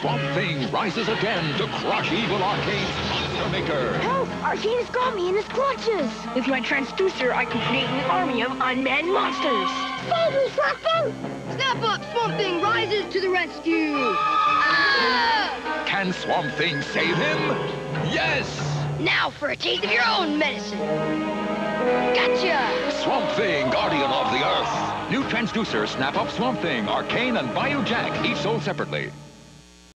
Swamp Thing rises again to crush evil Arcane's Monster Maker. Help! Arcane's got me in his clutches. With my transducer, I can create an army of unmanned monsters. Save me, Swamp Thing! Snap up! Swamp Thing rises to the rescue! Ah! Can Swamp Thing save him? Yes! Now for a taste of your own medicine. Gotcha! Swamp Thing, Guardian of the Earth. New transducer, Snap Up Swamp Thing, Arcane, and Bayou Jack, each sold separately.